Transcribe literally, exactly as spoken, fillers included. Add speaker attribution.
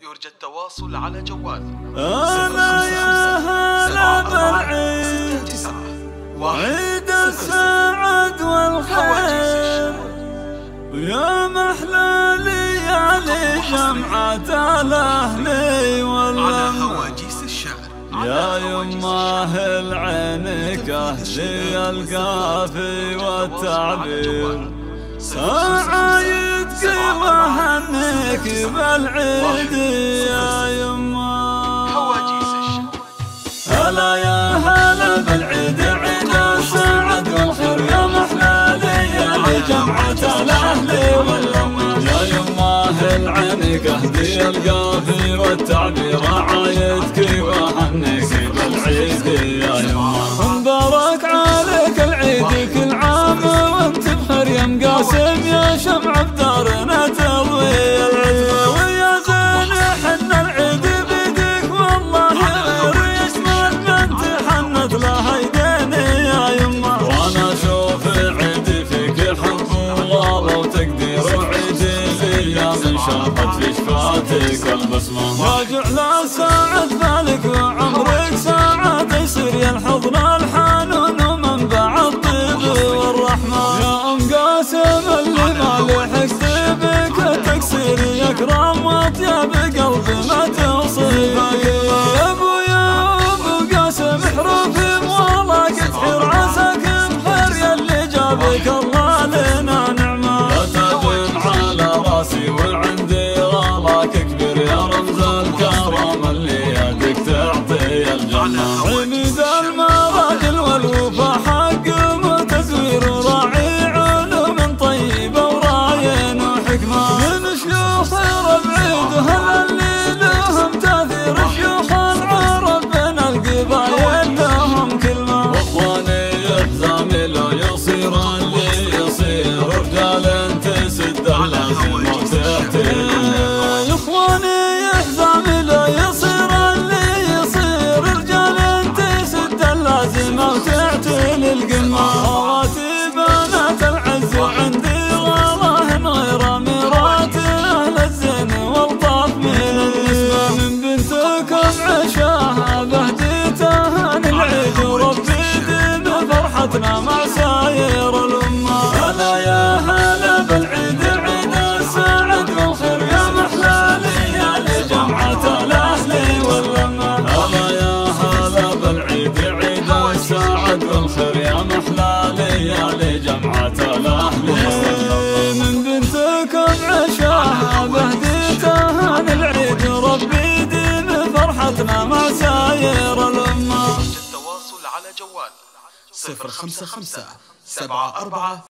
Speaker 1: يرجى التواصل على جوال
Speaker 2: أنا يا هلا بالعيد، عيد السعد والخير، ويا محلى ليالي جمعة الأهل واللمة. يا يماه العين كهدي القافي والتعبير، سعايدك وهنيك بالعيد يا يماه. هلا يا هلا بالعيد، عيد السعد والخير، يا محلى ليالي جمعة الأهل واللمة. يا يماه العين كهدي القافي والتعبير، عايدك وهنيك بالعيد يا يماه. مبارك عليك العيد كل عام وانت بخير يا مقاسم، يا شمعة بدارنا تضوي العيد، ويا زين حنا العيد بيدك والله غير يشمل من تحنت له يديني يا يمه. وانا اشوف عيدي فيك حب وغابه وتقدير، وعيدي الايام انشاقت في شفاتك البسمه. راجع لا ساعد بالك وعمرك ساعات يصير يا الحضن الحنون ومنبع الطيب والرحمه. يا ام قاسم اللي ما لحقت بك تكسير، يكرم واطيب قلبي ما توصف. يا ابو يا ابو قاسم حروفي موالاه تحير، عساك بخير يا اللي جابك الله لنا نعمه. لا تدن على راسي وعندي غلاك كبير، يا رمز الكرم اللي يدك تعطي الجنه. عميد المراجل والوفا حق وتزوير، وراعي علوم طيبه وراين وحكمه. من شيوخ ربعيد هلا اللي لهم تاثير، شيوخ العرب بين القبايل لهم كلمه. واخواني يحزامي لا يصير اللي يصير، رجال تسد لازم وتعطي. يا اخواني يحزامي لا يصير اللي يصير، رجال تسد اللازم وتعطي للقمه. خواتي بنات العز عندي والله غير ميرات اهل الزين والطاف من النسبه. من بنتكم عشاها بهديتها العيد، وربي يديم فرحتنا مع ساير الامه. هلا يا هلا بالعيد، عيد السعد والخير، يا محلى ليالي جمعة الأهل واللمة. هلا يا هلا بالعيد، عيد السعد والخير، يا محلى ليالي جمعة الأهل واللمة. من بنتكم عشاها بهديتها العيد، ربي يديم فرحتنا مع ساير الأمة.
Speaker 1: التواصل على جوال صفر خمسة خمسة سبعة أربعة